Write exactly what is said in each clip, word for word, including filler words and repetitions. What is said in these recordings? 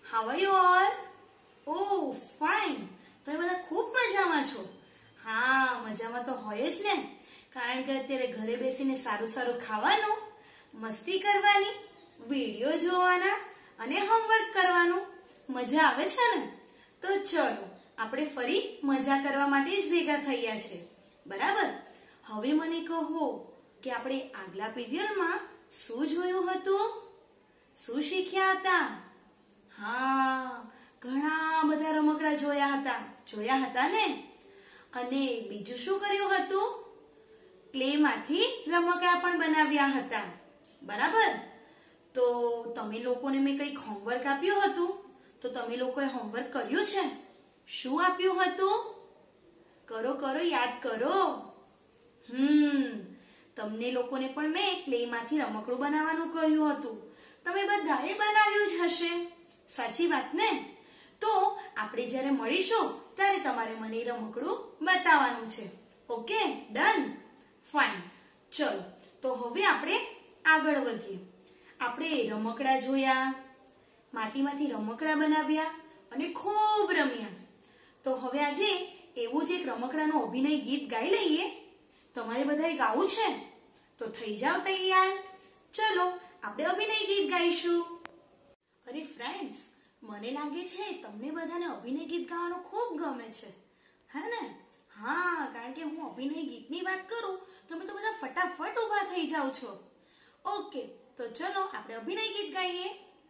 How are you all? Oh, fine. તમે બધા ખૂબ મજામાં છો. હા, મજામાં તો હોય જ ને. કારણ કે અત્યારે ઘરે બેસીને સારું સારું ખાવાનું, મસ્તી કરવાની, વિડિયો જોવાના અને હોમવર્ક કરવાનું મજા આવે છે ને. તો ચલો આપણે ફરી મજા કરવા માટે જ ભેગા થયા છે. બરાબર? હવે મને કહો કે આપણે આગલા પીરિયડમાં શું જોયું હતું? શું શીખ્યા હતા? હા, ઘણા બધા રમકડા જોયા હતા. જોયા હતા ને? અને બીજું શું કર્યું હતું? ક્લેમાંથી રમકડા પણ બનાવ્યા હતા. બરાબર? તો તમે લોકોને મેં કંઈક હોમવર્ક આપ્યું હતું, તો તમે લોકોએ હોમવર્ક કર્યું છે? શું આપ્યું હતું? કરો કરો યાદ કરો. હમ તમને લોકોને પણ મેં ક્લેમાંથી રમકડું બનાવવાનું કહ્યું હતું. તમે બધાએ બનાવ્યું જ હશે. સાચી વાત ને? તો આપણે જ્યારે મળીશું ત્યારે તમારે મને રમકડું બતાવવાનું છે. Okay, done? ફાઇન. ચલો તો હવે આપણે આગળ વધીએ. આપણે રમકડા જોયા, માટીમાંથી રમકડા બનાવ્યા અને ખૂબ રમ્યા. તો હવે આજે એવું જ એક રમકડાનું અભિનય ગીત ગાઈ લઈએ. તમારે બધાએ ગાવું છે? તો થઈ જાવ તૈયાર. ચલો આપણે અભિનય ગીત ગાઈશું. અરે ફ્રેન્ડ્સ, મને લાગે છે તમને બધાને અભિનય ગીત ગાવાનું ખૂબ ગમે છે, હે ને? હા, કારણ કે હું અભિનય ગીતની વાત કરું તમે તો બધા ફટાફટ ઊભા થઈ જાવ છો. ઓકે, તો ચલો આપણે અભિનય ગીત ગાઈએ.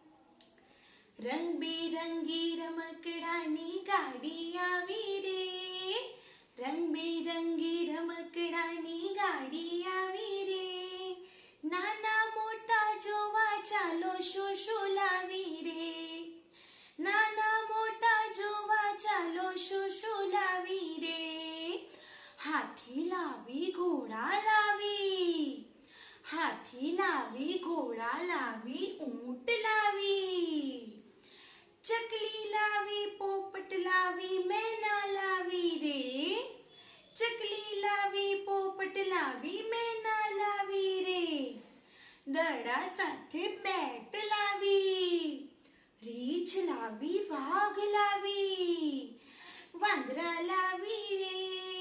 રંગબેરંગી રમકડાની ગાડી આવી રે, રંગબેરંગી રમકડાની ગાડી આવી રે, નાના મોટા જોવા ચાલો શું શું લાવી રે, નાના મોટા જોવા ચાલો શું શું લાવી રે, હાથી લાવી ઘોડા લાવી, હાથી લાવી ઘોડા લાવી ઊંટ લાવી, ચકલી લાવી પોપટ લાવી મેના લાવી રે, ચકલી લાવી પોપટ લાવી મેના લાવી રે, દડા સાથે બેટ લાવી, રીંછ લાવી વાઘ લાવી, વાંદરા લાવી રે,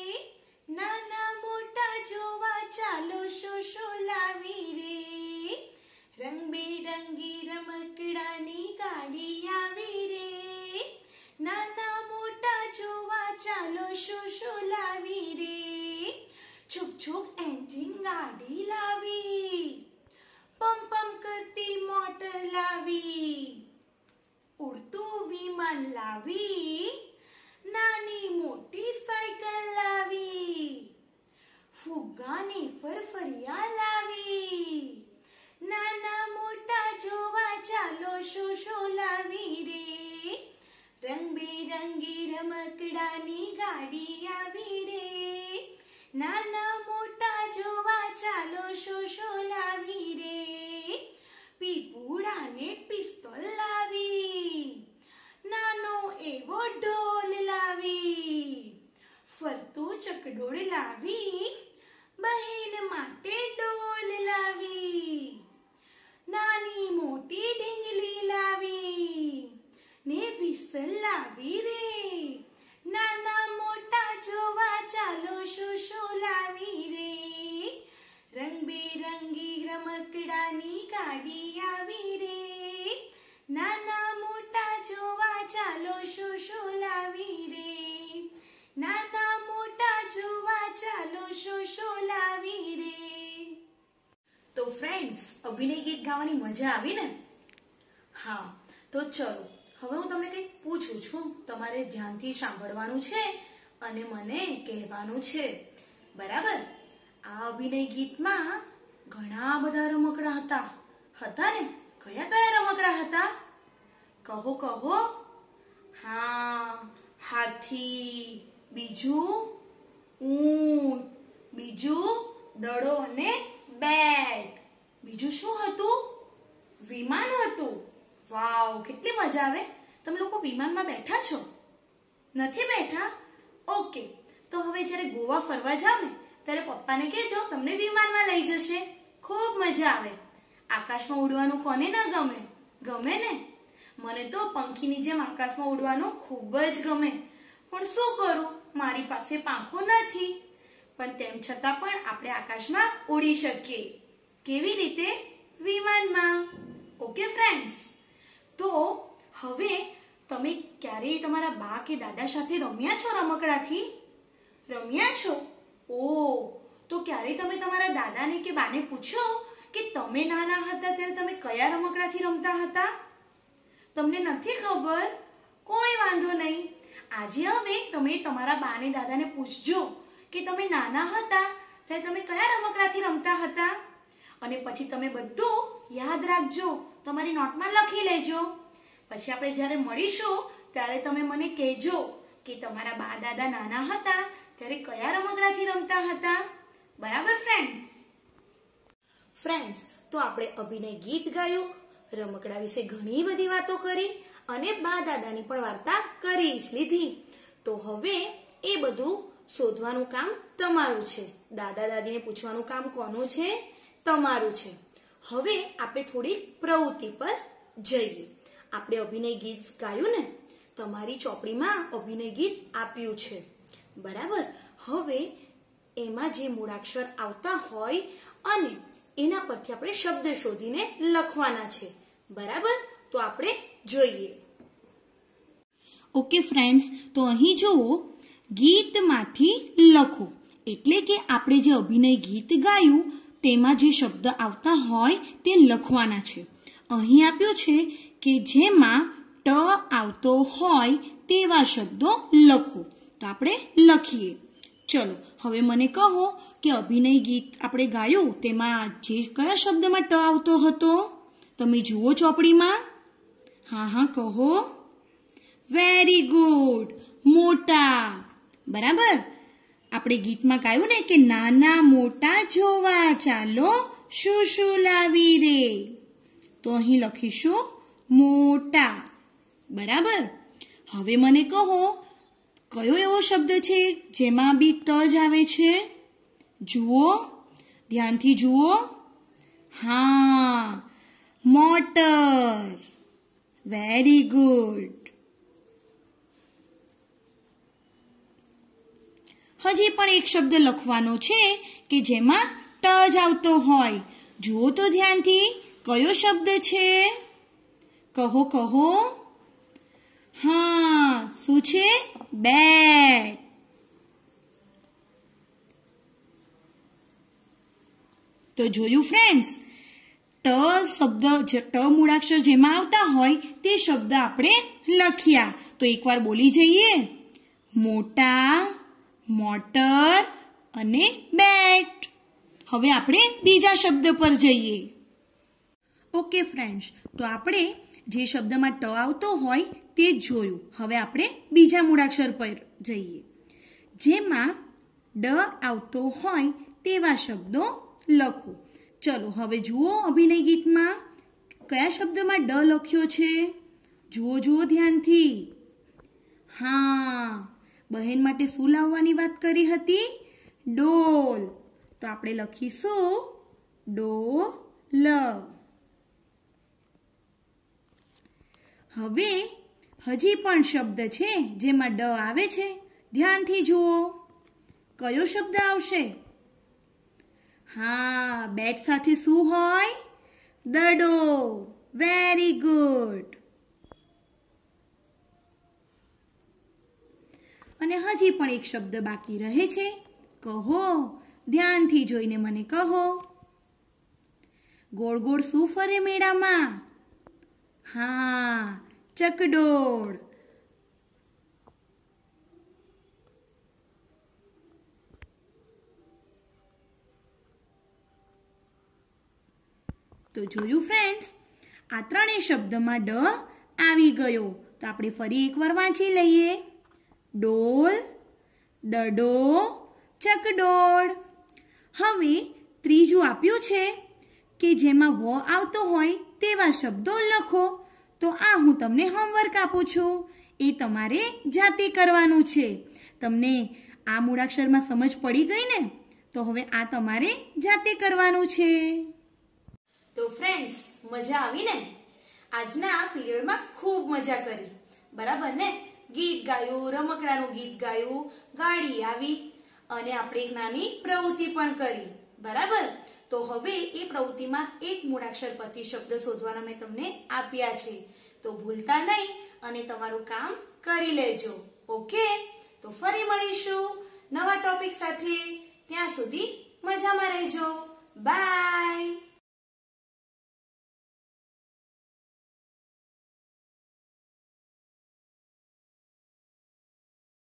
નાના મોટા જોવા ચાલો શું શું લાવી રે, રંગબેરંગી રમકડાની ગાડી આવી રે, નાના મોટા જોવા ચાલો શું શું લાવી રે, છુક છુક એન્જિન ગાડી લાવી, પમ પમ કરતી મોટર લાવી, ઉડતું વિમાન લાવી, નાની મોટી સાયકલ લાવી, ફુગ્ગાની ફરફરિયા લાવી, નાના મોટા જોવા ચાલો શું શું લાવી રે, રંગબેરંગી રમકડાની ગાડી આવી રે, નાના મોટા જોવા ચાલો શું શું લાવી રે, પીપુડા ને પિસ્તોલ લાવી, નાનો એવો ઢોલ લાવી, ફરતું ચકડોળ લાવી, બહેન માટે ડોલ લાવી, નાની મોટી ઢીંગલી લાવી, ને વિસલ લાવી રે, નાના મોટા જોવા ચાલો શું શું લાવી રે, રંગબેરંગી રમકડાની ગાડી આવી રે, નાના મોટા જોવા ચાલો શું શું લાવી રે, નાના મોટા જોવા ચાલો શું શું લાવી રે. તો ફ્રેન્ડ્સ, અભિનય ગીત ગાવાની મજા આવી ને? હા, તો ચલો હવે હું તમને કંઈક પૂછું છું. તમારે ધ્યાનથી સાંભળવાનું છે અને મને કહેવાનું છે. બરાબર? આ અભિનય ગીતમાં ઘણા બધા રમકડા હતા. હતા ને? કયા કયા રમકડા હતા? કહો કહો. હા, હાથી, બીજું ઊંટ, બીજું દડો અને બેટ, બીજું શું હતું? વિમાન હતું. વાવ, કેટલી મજા આવે. તમે લોકો વિમાનમાં બેઠા છો? નથી બેઠા? ઓકે, તો હવે જ્યારે ગોવા ફરવા જાવ ને ત્યારે પપ્પાને કહેજો તમને વિમાનમાં લઈ જશે. ખૂબ મજા આવે. આકાશમાં ઉડવાનું કોને ના ગમે? ગમે ને? મને તો પંખીની જેમ આકાશમાં ઉડવાનું ખૂબ જ ગમે, પણ શું કરું, મારી પાસે પાંખો નથી. પણ તેમ છતાં પણ આપણે આકાશમાં ઉડી શકીએ. કેવી રીતે? વિમાનમાં. ઓકે ફ્રેન્ડ્સ, તો હવે તમે ક્યારેય તમારા બા કે દાદા સાથે રમ્યા છો રમકડાથી? રમ્યા છો? ઓ, તો ક્યારેય તમે તમારા દાદાને કે બાને પૂછો કે તમે નાના હતા ત્યારે તમે કયા રમકડાથી રમતા હતા? તમને નથી ખબર? કોઈ વાંધો નહીં. આજે હવે તમે તમારા બા ને દાદાને પૂછજો કે તમે નાના હતા ત્યારે તમે કયા રમકડાથી રમતા હતા, અને પછી તમે બધું યાદ રાખજો, તમારી નોટમાં લખી લેજો. પછી આપણે જ્યારે મળીશું ત્યારે તમે મને કહેજો કે તમારા બા દાદા નાના હતા ત્યારે કયા રમકડાથી રમતા હતા. બરાબર ફ્રેન્ડ્સ? ફ્રેન્ડ્સ, તો આપણે અભિનય ગીત ગાયું, રમકડા વિશે ઘણી બધી વાતો કરી અને બા દાદાની પણ વાર્તા કરી જ લીધી. તો હવે એ બધું શોધવાનું કામ તમારું છે. દાદા દાદીને પૂછવાનું કામ કોનું છે? તમારું છે. હવે આપણે થોડી પ્રવૃત્તિ પર જઈએ. આપણે અભિનય ગીત ગાયું ને, તમારી ચોપડીમાં અભિનય ગીત આપ્યું છે, બરાબર? હવે એમાં જે મૂળાક્ષર આવતા હોય અને એના પરથી આપણે શબ્દ શોધીને લખવાના છે, બરાબર? તો આપણે જોઈએ. ઓકે ફ્રેન્ડ્સ, તો અહીં જુઓ, ગીતમાંથી લખો એટલે કે આપણે જે અભિનય ગીત ગાયું તેમાં જે શબ્દ આવતા હોય તે લખવાના છે. અહીં આપ્યું છે કે જેમાં ટ આવતો હોય તેવા શબ્દો લખો. તો આપણે લખીએ. ચલો હવે મને કહો કે અભિનય ગીત આપણે ગાયું તેમાં જે કયા શબ્દમાં ટ આવતો હતો? તમે જુઓ ચોપડીમાં. હા હા કહો. વેરી ગુડ, મોટા. બરાબર? આપણે ગીતમાં ગાયું ને કે નાના મોટા જોવા ચાલો, શું શું લાવી રે. તો અહીં લખીશું મોટા. બરાબર? હવે મને કહો કયો એવો શબ્દ છે જેમાં બી ટ જ આવે છે? જુઓ, ધ્યાનથી જુઓ. હા, મોટર. Very good. હજી પણ એક શબ્દ લખવાનો છે કે જેમાં ટ જ આવતો હોય. જુઓ તો ધ્યાનથી, કયો શબ્દ છે? કહો કહો. હા, શું છે? બેટ. તો જોયું ફ્રેન્ડ્સ, ટ શબ્દ, ટ મૂળાક્ષર જેમાં આવતા હોય તે શબ્દ આપણે લખ્યા. તો એકવાર બોલી જઈએ. મોટા, મોટર અને બેટ. હવે આપણે બીજા શબ્દ પર જઈએ. ઓકે ફ્રેન્ડ્સ, તો આપણે જે શબ્દમાં ટ આવતો હોય તે જોયું. હવે આપણે બીજા મૂળાક્ષર પર જઈએ જેમાં ડ આવતો હોય તેવા શબ્દો લખો. ચલો હવે જુઓ અભિનય ગીતમાં કયા શબ્દમાં ડ લખ્યો છે? જુઓ જુઓ ધ્યાનથી. હા, બહેન માટે શું લાવવાની વાત કરી હતી? ડોલ. તો આપણે લખીશું ડોલ. હવે હજી પણ શબ્દ છે જેમાં ડ આવે છે. ધ્યાનથી જુઓ, કયો શબ્દ આવશે? હા, બેટ સાથે શું હોય? દડો. Very good. અને હજી પણ એક શબ્દ બાકી રહે છે. કહો, ધ્યાનથી જોઈને મને કહો. ગોળ ગોળ શું ફરે મેળામાં? હા, ચકડોળ. તો જોયું ફ્રેન્ડ્સ, આ ત્રણેય શબ્દમાં ડ આવી ગયો. તો આપણે ફરી એકવાર વાંચી લઈએ. ડોલ, દડો, ચકડોળ. હવે ત્રીજું આપ્યું છે કે જેમાં વ આવતો હોય તેવા શબ્દો લખો. તો આ હું તમને હોમવર્ક આપું છું. એ તમારે જાતે કરવાનું છે. તમને આ મૂળાક્ષરમાં સમજ પડી ગઈ ને? તો હવે આ તમારે જાતે કરવાનું છે. તો ફ્રેન્ડ્સ, મજા આવી ને? આજના પીરિયડમાં ખૂબ મજા કરી, બરાબર ને? ગીત ગાયું, રમકડાનું ગીત ગાયું, ગાડી આવી અને આપણે એક નાની પ્રવૃત્તિ પણ કરી, બરાબર? તો હવે એ પ્રવૃત્તિમાં એક મૂળાક્ષર પરથી શબ્દ શોધવાના મેં તમને આપ્યા છે, તો ભૂલતા નહીં અને તમારું કામ કરી લેજો. ઓકે, તો ફરી મળીશું નવા ટોપિક સાથે. ત્યાં સુધી મજામાં રહેજો. બાય.